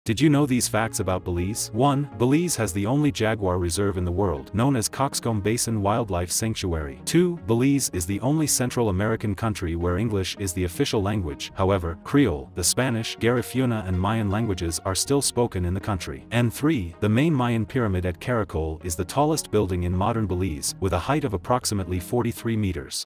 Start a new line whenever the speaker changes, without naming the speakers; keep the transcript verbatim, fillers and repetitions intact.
Did you know these facts about Belize? one. Belize has the only jaguar reserve in the world, known as Cockscomb Basin Wildlife Sanctuary. two. Belize is the only Central American country where English is the official language. However, Creole, the Spanish, Garifuna and Mayan languages are still spoken in the country. And three. The main Mayan pyramid at Caracol is the tallest building in modern Belize, with a height of approximately forty-three meters.